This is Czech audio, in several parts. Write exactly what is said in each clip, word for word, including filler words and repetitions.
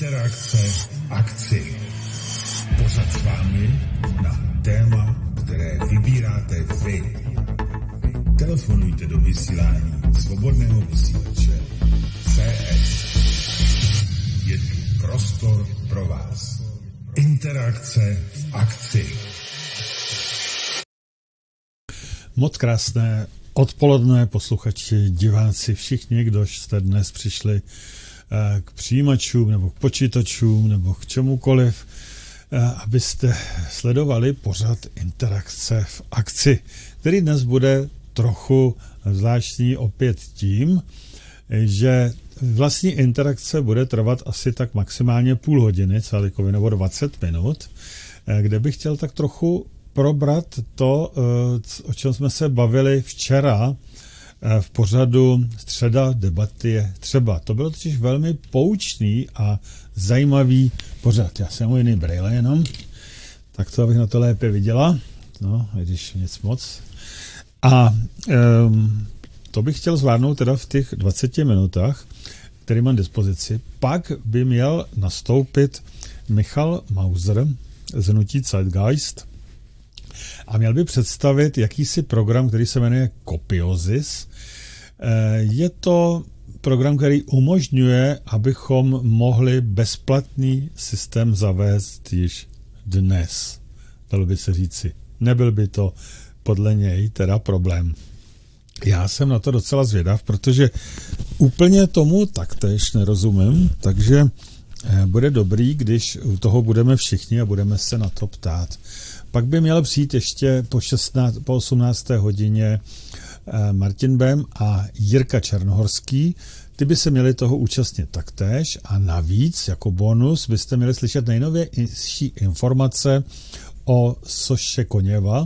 Interakce v akci. Pořad s vámi na téma, které vybíráte vy. Telefonujte do vysílání svobodného vysílače C S. Je tu prostor pro vás. Interakce v akci. Moc krásné odpoledne, posluchači, diváci, všichni, kdo jste dnes přišli k přijímačům nebo k počítačům nebo k čemukoliv, abyste sledovali pořad Interakce v akci, který dnes bude trochu zvláštní opět tím, že vlastní interakce bude trvat asi tak maximálně půl hodiny, celkově nebo dvacet minut, kde bych chtěl tak trochu probrat to, o čem jsme se bavili včera v pořadu Středa debaty je třeba. To bylo totiž velmi poučný a zajímavý pořad. Já jsem mu jiný brejle jenom, tak to, abych na to lépe viděla. No, když nic moc. A um, to bych chtěl zvládnout teda v těch dvaceti minutách, který mám dispozici. Pak by měl nastoupit Michal Mauser z hnutí Zeitgeist a měl by představit jakýsi program, který se jmenuje Kopiosis. Je to program, který umožňuje, abychom mohli bezplatný systém zavést již dnes. Dalo by se říci. Nebyl by to podle něj teda problém. Já jsem na to docela zvědav, protože úplně tomu taktéž nerozumím, takže bude dobrý, když u toho budeme všichni a budeme se na to ptát. Pak by měl přijít ještě po, šestnáct, po osmnácté hodině Martin Bém a Jirka Černohorský. Ty by se měli toho účastnit taktéž a navíc jako bonus byste měli slyšet nejnovější informace o Soše Koněva,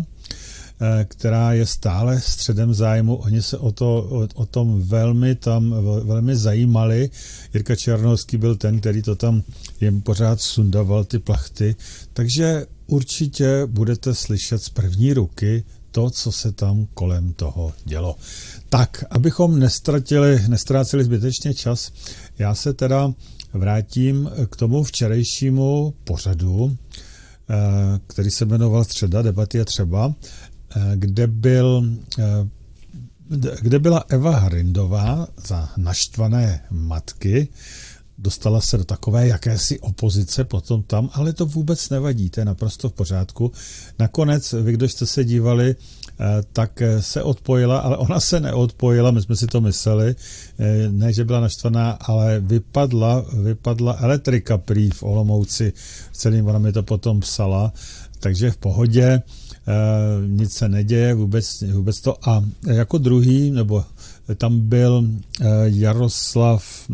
která je stále středem zájmu. Oni se o, to, o, o tom velmi tam velmi zajímali. Jirka Černohorský byl ten, který to tam jim pořád sundaval ty plachty. Takže určitě budete slyšet z první ruky to, co se tam kolem toho dělo. Tak, abychom nestratili, nestráceli zbytečně čas, já se teda vrátím k tomu včerejšímu pořadu, který se jmenoval Středa debaty je třeba, kde, byl, kde byla Eva Hrindová za naštvané matky. Dostala se do takové jakési opozice potom tam, ale to vůbec nevadí, to je naprosto v pořádku. Nakonec, vy, kdo jste se dívali, tak se odpojila, ale ona se neodpojila, my jsme si to mysleli, ne, že byla naštvaná, ale vypadla, vypadla elektrika prý v Olomouci, celým ona mi to potom psala, takže v pohodě, nic se neděje, vůbec, vůbec to. A jako druhý, nebo tam byl Jaroslav,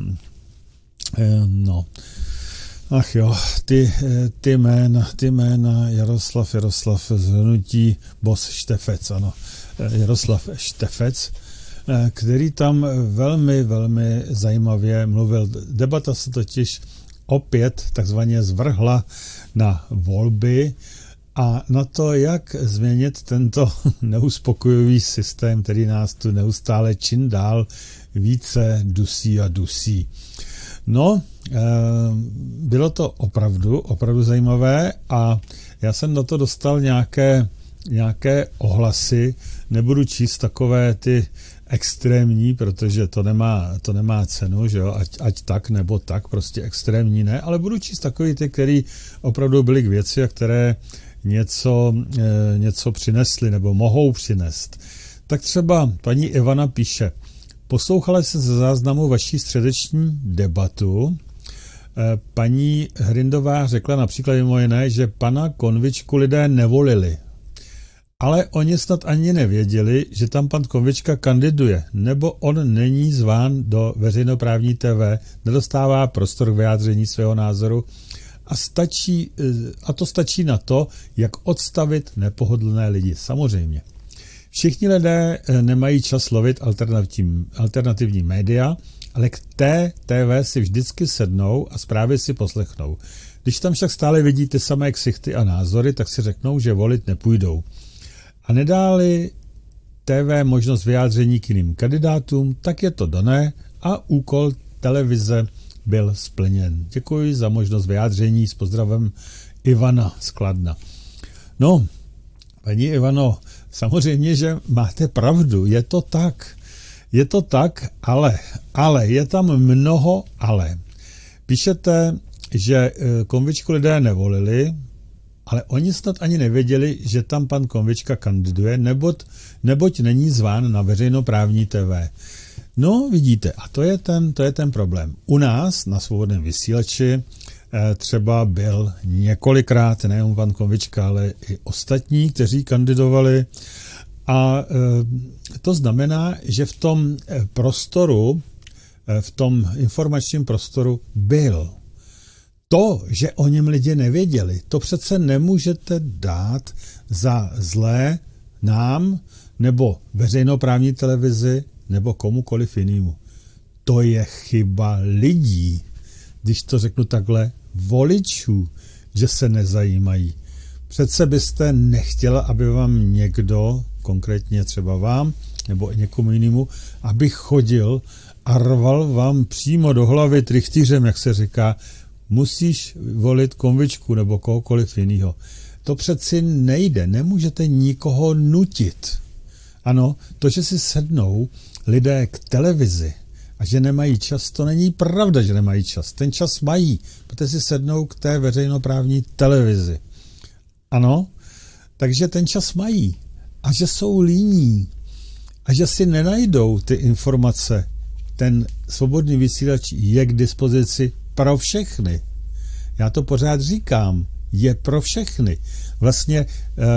no, ach jo, ty, ty jména, ty jména, Jaroslav, Jaroslav z hnutí Boss Štefec, ano, Jaroslav Štefec, který tam velmi, velmi zajímavě mluvil. Debata se totiž opět takzvaně zvrhla na volby a na to, jak změnit tento neuspokojivý systém, který nás tu neustále čím dál více dusí a dusí. No, bylo to opravdu, opravdu zajímavé a já jsem na to dostal nějaké, nějaké ohlasy, nebudu číst takové ty extrémní, protože to nemá, to nemá cenu, že jo, ať, ať tak nebo tak, prostě extrémní ne, ale budu číst takový ty, který opravdu byly k věci a které něco, něco přinesly nebo mohou přinést. Tak třeba paní Ivana píše: poslouchala se ze záznamu vaší středeční debatu. Paní Hrindová řekla například mimo jiné, že pana Konvičku lidé nevolili. Ale oni snad ani nevěděli, že tam pan Konvička kandiduje, nebo on není zván do veřejnoprávní T V, nedostává prostor k vyjádření svého názoru a, stačí, a to stačí na to, jak odstavit nepohodlné lidi. Samozřejmě. Všichni lidé nemají čas lovit alternativní, alternativní média, ale k té T V si vždycky sednou a zprávy si poslechnou. Když tam však stále vidí ty samé ksichty a názory, tak si řeknou, že volit nepůjdou. A nedáli T V možnost vyjádření k jiným kandidátům, tak je to dané a úkol televize byl splněn. Děkuji za možnost vyjádření, s pozdravem Ivana z Kladna. No, paní Ivano, samozřejmě, že máte pravdu, je to tak. Je to tak, ale, ale, je tam mnoho ale. Píšete, že Konvičku lidé nevolili, ale oni snad ani nevěděli, že tam pan Konvička kandiduje, neboť, neboť není zván na veřejnoprávní T V. No, vidíte, a to je ten, to je ten problém. U nás na Svobodném vysílači třeba byl několikrát, nejen pan Konvička, ale i ostatní, kteří kandidovali. A to znamená, že v tom prostoru, v tom informačním prostoru byl. To, že o něm lidi nevěděli, to přece nemůžete dát za zlé nám, nebo veřejnoprávní televizi, nebo komukoliv jinému. To je chyba lidí, když to řeknu takhle, voličů, že se nezajímají. Přece byste nechtěla, aby vám někdo, konkrétně třeba vám, nebo někomu jinému, aby chodil a rval vám přímo do hlavy trichtýřem, jak se říká, musíš volit Konvičku nebo kohokoliv jiného. To přeci nejde, nemůžete nikoho nutit. Ano, to, že si sednou lidé k televizi a že nemají čas, to není pravda, že nemají čas. Ten čas mají, protože si sednou k té veřejnoprávní televizi. Ano, takže ten čas mají. A že jsou líní. A že si nenajdou ty informace. Ten svobodný vysílač je k dispozici pro všechny. Já to pořád říkám. Je pro všechny. Vlastně eh,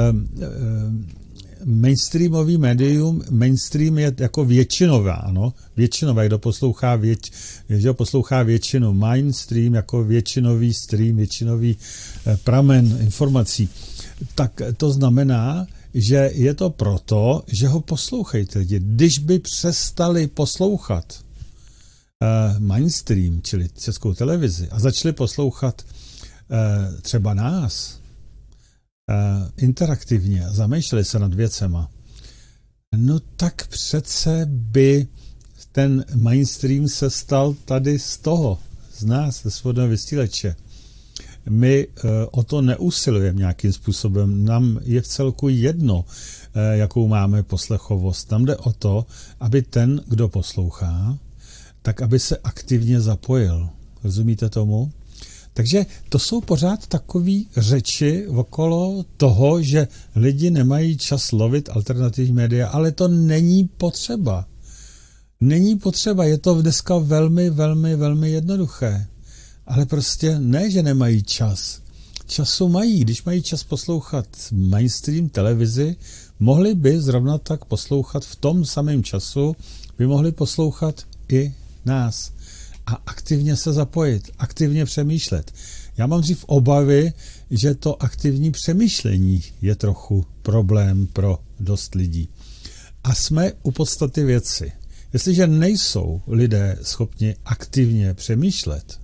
eh, mainstreamový médium, mainstream je jako většinová, ano, většinová, kdo poslouchá, věč, kdo poslouchá většinu, mainstream jako většinový stream, většinový eh, pramen informací. Tak to znamená, že je to proto, že ho poslouchají ty lidi. Když by přestali poslouchat uh, mainstream, čili Českou televizi, a začali poslouchat uh, třeba nás uh, interaktivně a zamýšleli se nad věcema, no tak přece by ten mainstream se stal tady z toho, z nás, ze Svobodného vysílače. My uh, o to neusilujeme nějakým způsobem. Nám je v celku jedno, uh, jakou máme poslechovost. Nám jde o to, aby ten, kdo poslouchá, tak aby se aktivně zapojil. Rozumíte tomu? Takže to jsou pořád takové řeči okolo toho, že lidi nemají čas lovit alternativní média, ale to není potřeba. Není potřeba, je to dneska velmi, velmi, velmi jednoduché. Ale prostě ne, že nemají čas. Času mají. Když mají čas poslouchat mainstream televizi, mohli by zrovna tak poslouchat v tom samém času, by mohli poslouchat i nás. A aktivně se zapojit, aktivně přemýšlet. Já mám dřív obavy, že to aktivní přemýšlení je trochu problém pro dost lidí. A jsme u podstaty věci. Jestliže nejsou lidé schopni aktivně přemýšlet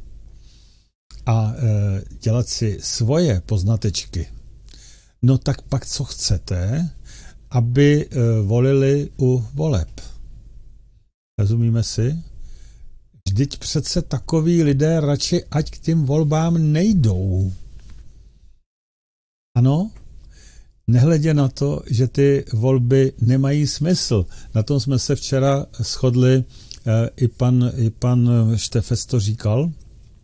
a e, dělat si svoje poznatečky, no tak pak co chcete, aby e, volili u voleb? Rozumíme si? Vždyť přece takoví lidé radši ať k těm volbám nejdou. Ano? Nehledě na to, že ty volby nemají smysl. Na tom jsme se včera shodli, e, i pan, i pan Štefec to říkal.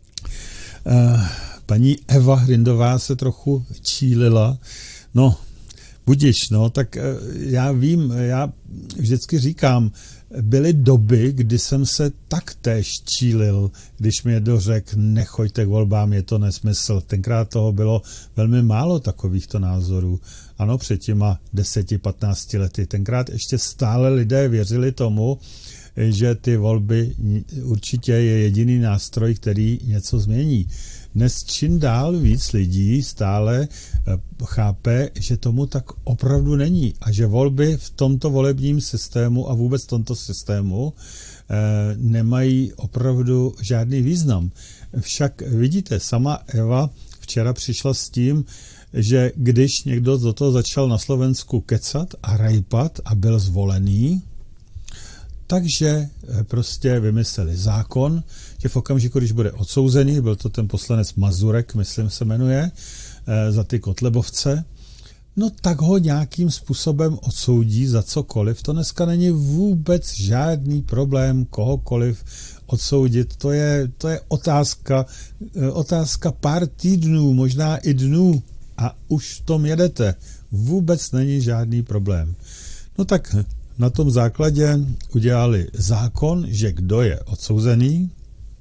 Paní Eva Hrindová se trochu čílila. No, budiš, no, tak já vím, já vždycky říkám, byly doby, kdy jsem se taktéž čílil, když mi někdo řekl, nechoďte k volbám, je to nesmysl. Tenkrát toho bylo velmi málo takovýchto názorů. Ano, před těma deseti, patnácti lety. Tenkrát ještě stále lidé věřili tomu, že ty volby určitě je jediný nástroj, který něco změní. Dnes čím dál víc lidí stále chápe, že tomu tak opravdu není a že volby v tomto volebním systému a vůbec v tomto systému eh, nemají opravdu žádný význam. Však vidíte, sama Eva včera přišla s tím, že když někdo do toho začal na Slovensku kecat a rajpat a byl zvolený, takže prostě vymysleli zákon, že v okamžiku, když bude odsouzený, byl to ten poslanec Mazurek, myslím se jmenuje, za ty Kotlebovce, no tak ho nějakým způsobem odsoudí za cokoliv. To dneska není vůbec žádný problém kohokoliv odsoudit. To je, to je otázka, otázka pár týdnů, možná i dnů a už v tom jedete. Vůbec není žádný problém. No tak na tom základě udělali zákon, že kdo je odsouzený,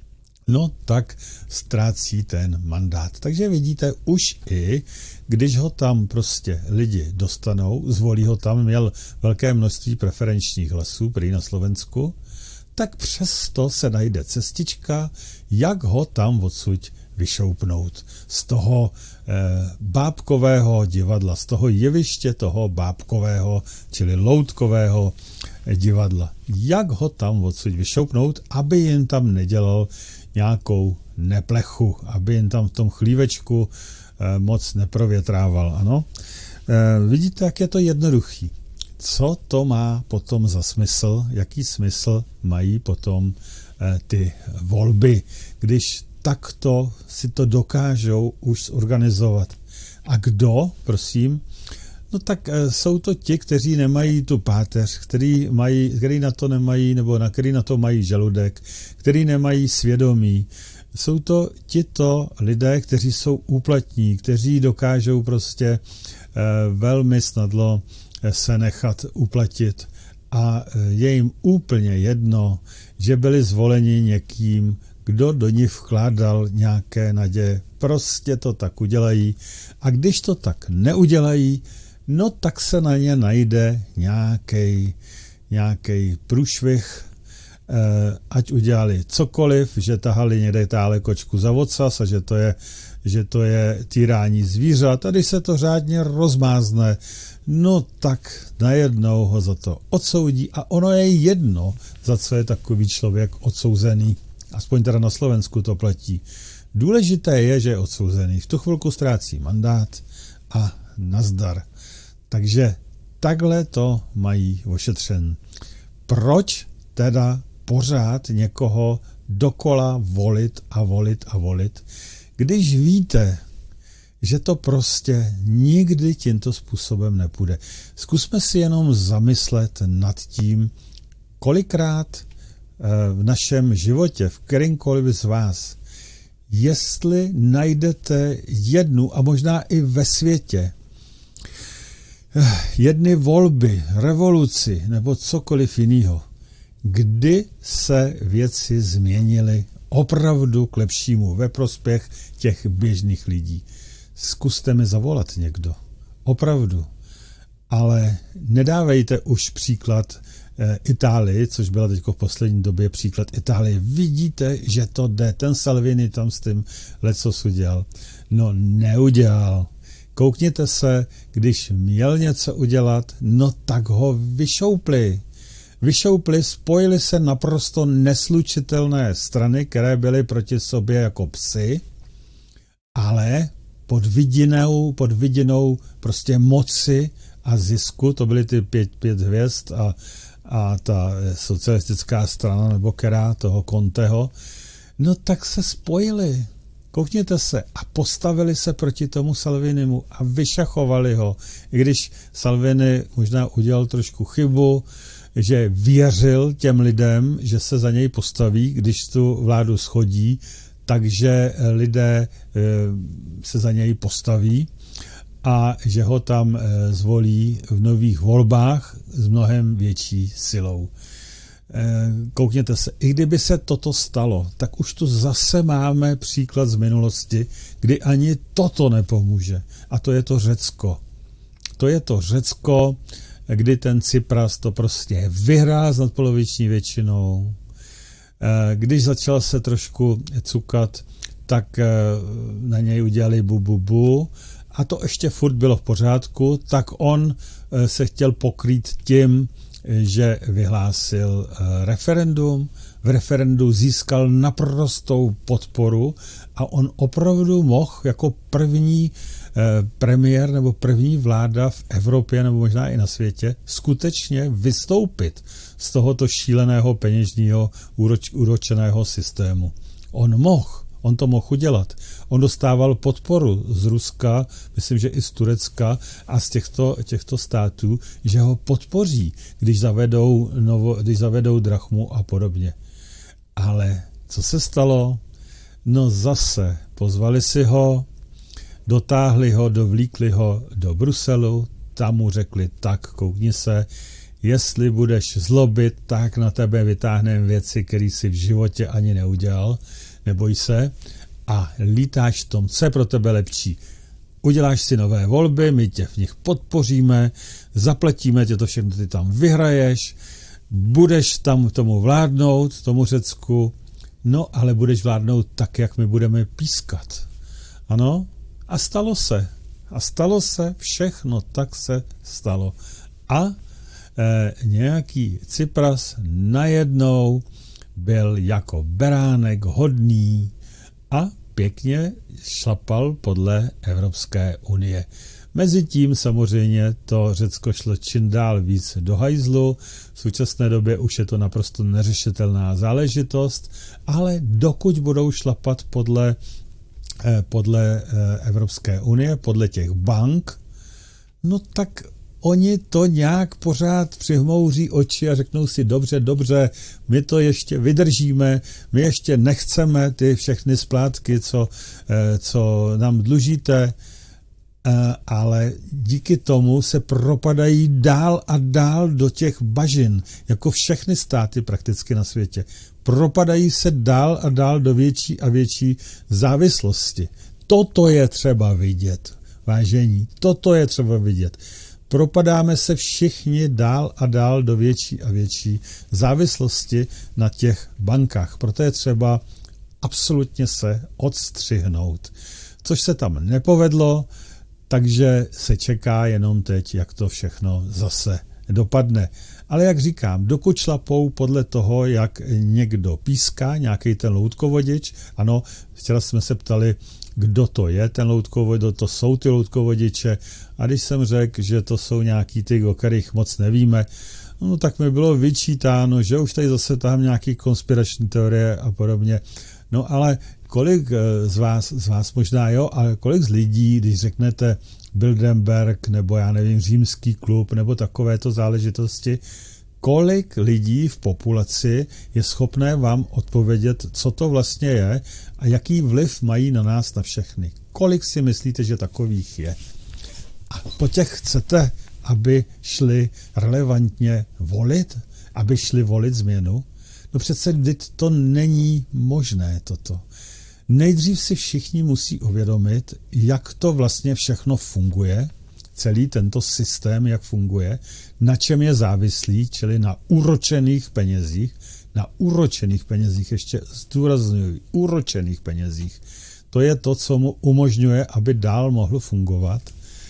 no tak ztrácí ten mandát. Takže vidíte, už i když ho tam prostě lidi dostanou, zvolí ho tam, měl velké množství preferenčních hlasů, prý na Slovensku, tak přesto se najde cestička, jak ho tam odsud vyšoupnout z toho eh, bábkového divadla, z toho jeviště toho bábkového, čili loutkového divadla. Jak ho tam odsud vyšoupnout, aby jen tam nedělal nějakou neplechu, aby jen tam v tom chlívečku eh, moc neprovětrával. Ano? Eh, vidíte, jak je to jednoduchý. Co to má potom za smysl, jaký smysl mají potom eh, ty volby, když takto si to dokážou už zorganizovat. A kdo, prosím? No tak e, jsou to ti, kteří nemají tu páteř, který, mají, který na to nemají, nebo na který na to mají žaludek, který nemají svědomí. Jsou to tito lidé, kteří jsou úplatní, kteří dokážou prostě e, velmi snadlo se nechat uplatit a je jim úplně jedno, že byli zvoleni někým, kdo do nich vkládal nějaké naděje. Prostě to tak udělají. A když to tak neudělají, no tak se na ně najde nějaký nějaký průšvih, eh, ať udělali cokoliv, že tahali někde tále kočku za ocas a že to je, že to je týrání zvířat. A když se to řádně rozmázne, no tak najednou ho za to odsoudí a ono je jedno, za co je takový člověk odsouzený. Aspoň teda na Slovensku to platí. Důležité je, že je odsouzený. V tu chvilku ztrácí mandát a nazdar. Takže takhle to mají ošetřen. Proč teda pořád někoho dokola volit a volit a volit, když víte, že to prostě nikdy tímto způsobem nepůjde. Zkusme si jenom zamyslet nad tím, kolikrát v našem životě, v kterýmkoliv z vás, jestli najdete jednu a možná i ve světě jedny volby, revoluci nebo cokoliv jiného, kdy se věci změnily opravdu k lepšímu ve prospěch těch běžných lidí. Zkuste mi zavolat někdo. Opravdu. Ale nedávejte už příklad Itálii, což byla teď v poslední době příklad Itálie. Vidíte, že to jde. Ten Salvini tam s tím lecos udělal. No neudělal. Koukněte se, když měl něco udělat, no tak ho vyšoupli. Vyšoupli, spojili se naprosto neslučitelné strany, které byly proti sobě jako psy, ale pod vidinou, pod vidinou prostě moci a zisku, to byly ty pět, pět hvězd a a ta socialistická strana nebo která toho Conteho, no tak se spojili. Koukněte se a postavili se proti tomu Salvinimu a vyšachovali ho. I když Salvini možná udělal trošku chybu, že věřil těm lidem, že se za něj postaví, když tu vládu schodí, takže lidé se za něj postaví a že ho tam zvolí v nových volbách s mnohem větší silou. Koukněte se, i kdyby se toto stalo, tak už tu zase máme příklad z minulosti, kdy ani toto nepomůže. A to je to Řecko. To je to Řecko, kdy ten Cypras to prostě vyhrál s nadpoloviční většinou. Když začal se trošku cukat, tak na něj udělali bu, bu, bu. A to ještě furt bylo v pořádku, tak on se chtěl pokrýt tím, že vyhlásil referendum v referendu získal naprostou podporu a on opravdu mohl jako první eh, premiér nebo první vláda v Evropě nebo možná i na světě skutečně vystoupit z tohoto šíleného peněžního úroč, úročeného systému. On mohl. On to mohl udělat. On dostával podporu z Ruska, myslím, že i z Turecka a z těchto, těchto států, že ho podpoří, když zavedou, novo, když zavedou drachmu a podobně. Ale co se stalo? No zase pozvali si ho, dotáhli ho, dovlíkli ho do Bruselu, tam mu řekli, tak koukni se, jestli budeš zlobit, tak na tebe vytáhneme věci, které jsi v životě ani neudělal, neboj se, a lítáš v tom, co je pro tebe lepší. Uděláš si nové volby, my tě v nich podpoříme, zaplatíme tě to všechno, ty tam vyhraješ, budeš tam tomu vládnout, tomu Řecku, no ale budeš vládnout tak, jak my budeme pískat. Ano? A stalo se. A stalo se, všechno tak se stalo. A e, nějaký Cypras najednou byl jako beránek hodný a pěkně šlapal podle Evropské unie. Mezitím samozřejmě to Řecko šlo čím dál víc do hajzlu, v současné době už je to naprosto neřešitelná záležitost, ale dokud budou šlapat podle, podle Evropské unie, podle těch bank, no tak oni to nějak pořád přihmouří oči a řeknou si, dobře, dobře, my to ještě vydržíme, my ještě nechceme ty všechny splátky, co, co nám dlužíte, ale díky tomu se propadají dál a dál do těch bažin, jako všechny státy prakticky na světě. Propadají se dál a dál do větší a větší závislosti. Toto je třeba vidět, vážení, toto je třeba vidět. Propadáme se všichni dál a dál do větší a větší závislosti na těch bankách. Proto je třeba absolutně se odstřihnout. Což se tam nepovedlo, takže se čeká jenom teď, jak to všechno zase dopadne. Ale jak říkám, dokud šlapou podle toho, jak někdo píská, nějaký ten loutkovodič, ano, včera jsme se ptali, kdo to je, ten loutkovodič, to jsou ty loutkovodiče, a když jsem řekl, že to jsou nějaký ty, o kterých moc nevíme, no tak mi bylo vyčítáno, že už tady zase tam nějaký konspirační teorie a podobně. No ale kolik z vás, z vás možná jo, ale kolik z lidí, když řeknete Bilderberg nebo já nevím, Římský klub nebo takovéto záležitosti, kolik lidí v populaci je schopné vám odpovědět, co to vlastně je a jaký vliv mají na nás, na všechny. Kolik si myslíte, že takových je? A po těch chcete, aby šli relevantně volit? Aby šli volit změnu? No přece vždyť to není možné toto. Nejdřív si všichni musí uvědomit, jak to vlastně všechno funguje, celý tento systém, jak funguje, na čem je závislý, čili na úročených penězích, na úročených penězích, ještě zdůrazňuji, úročených penězích. To je to, co mu umožňuje, aby dál mohl fungovat.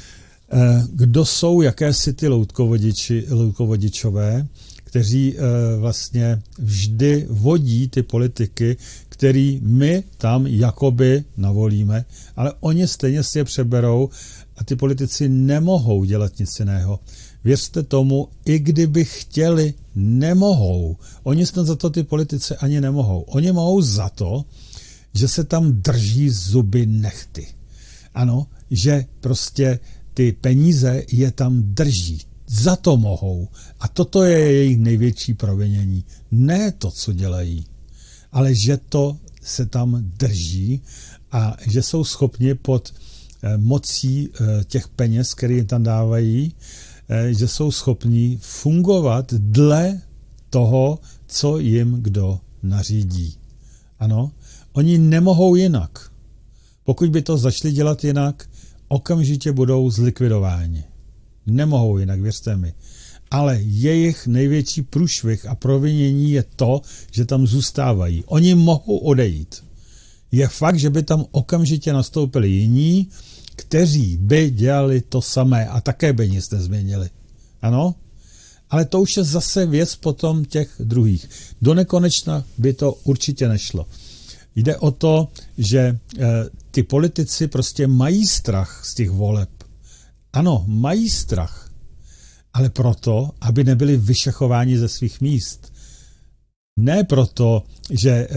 Kdo jsou jakési ty loutkovodiči, loutkovodičové, kteří vlastně vždy vodí ty politiky, který my tam jakoby navolíme, ale oni stejně si je přeberou a ty politici nemohou dělat nic jiného. Věřte tomu, i kdyby chtěli, nemohou. Oni snad za to ty politici ani nemohou. Oni mohou za to, že se tam drží zuby nehty. Ano, že prostě ty peníze je tam drží. Za to mohou. A toto je jejich největší provinění. Ne to, co dělají, ale že to se tam drží a že jsou schopni pod mocí těch peněz, které jim tam dávají, že jsou schopni fungovat dle toho, co jim kdo nařídí. Ano, oni nemohou jinak. Pokud by to začali dělat jinak, okamžitě budou zlikvidováni. Nemohou jinak, věřte mi. Ale jejich největší průšvih a provinění je to, že tam zůstávají. Oni mohou odejít. Je fakt, že by tam okamžitě nastoupili jiní, kteří by dělali to samé a také by nic nezměnili. Ano? Ale to už je zase věc potom těch druhých. Do nekonečna by to určitě nešlo. Jde o to, že e, ty politici prostě mají strach z těch voleb. Ano, mají strach, ale proto, aby nebyli vyšachováni ze svých míst. Ne proto, že, e,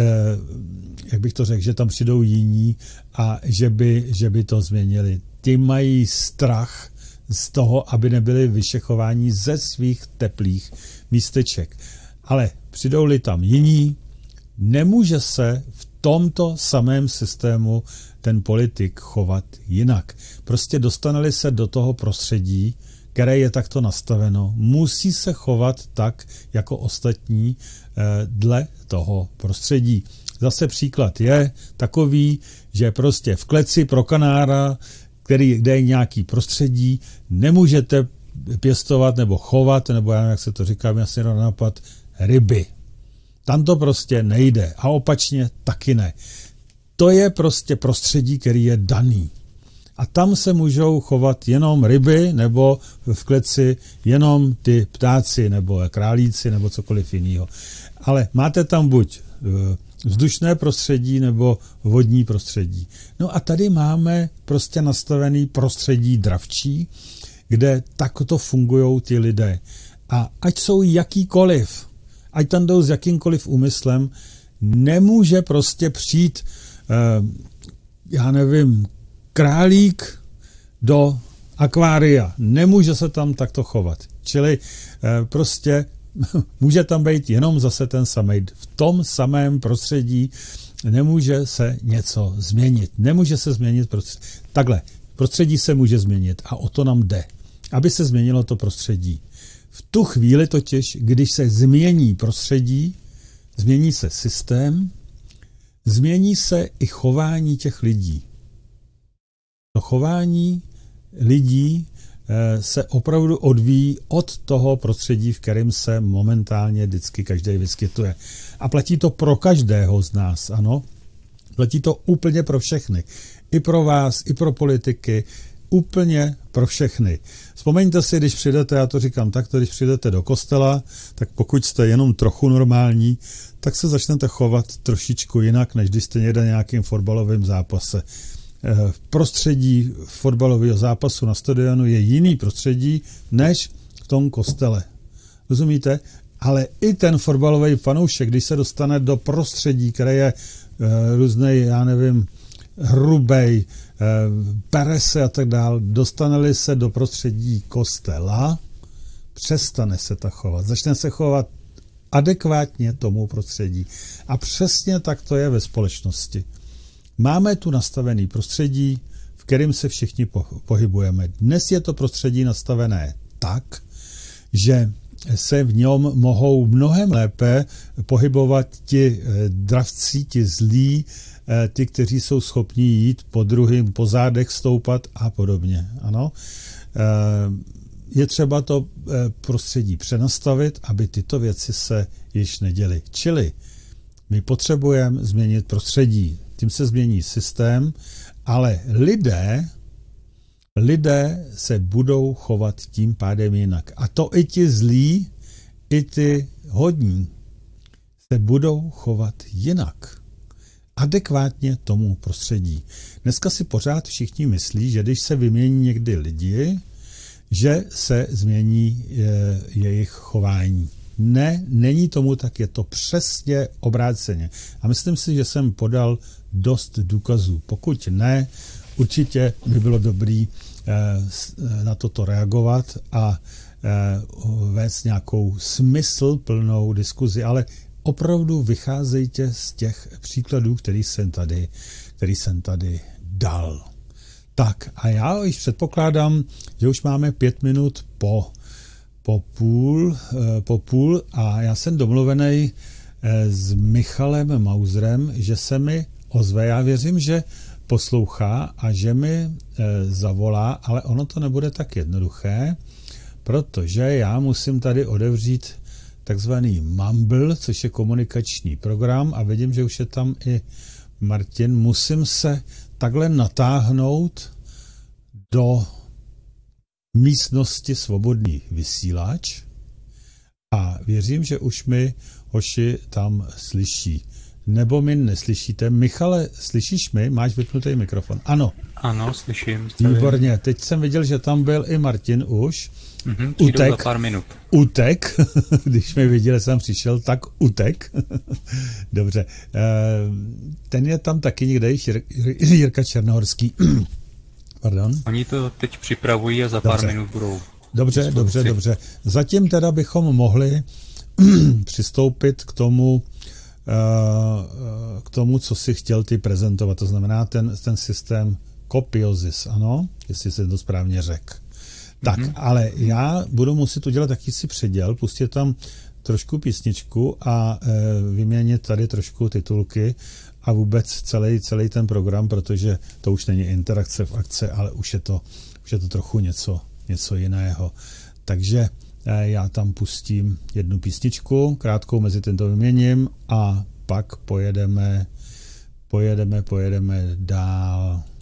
jak bych to řekl, že tam přijdou jiní a že by, že by to změnili. Ti mají strach z toho, aby nebyli vyšachováni ze svých teplých místeček. Ale přijdou-li tam jiní, nemůže se v tomto samém systému ten politik chovat jinak. Prostě dostane-li se do toho prostředí, které je takto nastaveno, musí se chovat tak, jako ostatní eh, dle toho prostředí. Zase příklad je takový, že prostě v kleci pro kanára, který, kde je nějaký prostředí, nemůžete pěstovat nebo chovat, nebo já nevím, jak se to říká, mě asi napad, ryby. Tam to prostě nejde a opačně taky ne. To je prostě prostředí, který je daný. A tam se můžou chovat jenom ryby nebo v kleci jenom ty ptáci nebo králíci nebo cokoliv jiného. Ale máte tam buď vzdušné prostředí nebo vodní prostředí. No a tady máme prostě nastavený prostředí dravčí, kde takto fungují ty lidé. A ať jsou jakýkoliv, ať tam jdou s jakýmkoliv úmyslem, nemůže prostě přijít, eh, já nevím, králík do akvária. Nemůže se tam takto chovat. Čili eh, prostě může tam být jenom zase ten samej. V tom samém prostředí nemůže se něco změnit. Nemůže se změnit prostředí. Takhle, prostředí se může změnit a o to nám jde, aby se změnilo to prostředí. V tu chvíli totiž, když se změní prostředí, změní se systém, změní se i chování těch lidí. To chování lidí se opravdu odvíjí od toho prostředí, v kterém se momentálně vždycky každý vyskytuje. A platí to pro každého z nás, ano. Platí to úplně pro všechny. I pro vás, i pro politiky, úplně pro všechny. Vzpomeňte si, když přijdete, já to říkám takto, když přijdete do kostela, tak pokud jste jenom trochu normální, tak se začnete chovat trošičku jinak, než když jste někde na nějakým fotbalovém zápase. V prostředí fotbalového zápasu na stadionu je jiný prostředí, než v tom kostele. Rozumíte? Ale i ten fotbalový fanoušek, když se dostane do prostředí, které je e, různej, já nevím, hrubej, e, pere se a tak dál, dostane-li se do prostředí kostela, přestane se tak chovat. Začne se chovat adekvátně tomu prostředí. A přesně tak to je ve společnosti. Máme tu nastavený prostředí, v kterém se všichni pohybujeme. Dnes je to prostředí nastavené tak, že se v něm mohou mnohem lépe pohybovat ti dravci, ti zlí, ty, kteří jsou schopni jít po druhým, po zádech stoupat a podobně. Ano. Je třeba to prostředí přenastavit, aby tyto věci se již neděly. Čili my potřebujeme změnit prostředí. Tím se změní systém, ale lidé, lidé se budou chovat tím pádem jinak. A to i ti zlí, i ty hodní se budou chovat jinak. Adekvátně tomu prostředí. Dneska si pořád všichni myslí, že když se vymění někdy lidi, že se změní je, jejich chování. Ne, není tomu tak, je to přesně obráceně. A myslím si, že jsem podal dost důkazů. Pokud ne, určitě by bylo dobrý eh, na toto reagovat a eh, vést nějakou smysluplnou diskuzi, ale opravdu vycházejte z těch příkladů, který jsem tady, který jsem tady dal. Tak a já již předpokládám, že už máme pět minut po Po půl, po půl a já jsem domluvený s Michalem Mauserem, že se mi ozve. Já věřím, že poslouchá a že mi zavolá, ale ono to nebude tak jednoduché, protože já musím tady odevřít takzvaný Mumble, což je komunikační program a vidím, že už je tam i Martin. Musím se takhle natáhnout do místnosti svobodný vysílač A věřím, že už mi hoši tam slyší. Nebo mi neslyšíte. Michale, slyšíš mi? Máš vypnutý mikrofon. Ano. Ano, slyším. Výborně. Teď jsem viděl, že tam byl i Martin už. Mm-hmm, utek. Za pár minut. Utek. Když mi viděl, že jsem přišel, tak utek. Dobře. Ten je tam taky někde, Jirka Černohorský. Pardon. Oni to teď připravují a za pár dobře. minut budou. Dobře, dobře, dobře. Zatím teda bychom mohli přistoupit k tomu, k tomu, co si chtěl ty prezentovat. To znamená ten, ten systém Copiosis, ano? Jestli jsem to správně řekl. Tak, mm-hmm. ale já budu muset udělat jakýsi předěl, pustit tam trošku písničku a e, vyměnit tady trošku titulky a vůbec celý, celý ten program, protože to už není interakce v akce, ale už je to, už je to trochu něco, něco jiného. Takže e, já tam pustím jednu písničku, krátkou mezi tím to vyměním a pak pojedeme, pojedeme, pojedeme dál.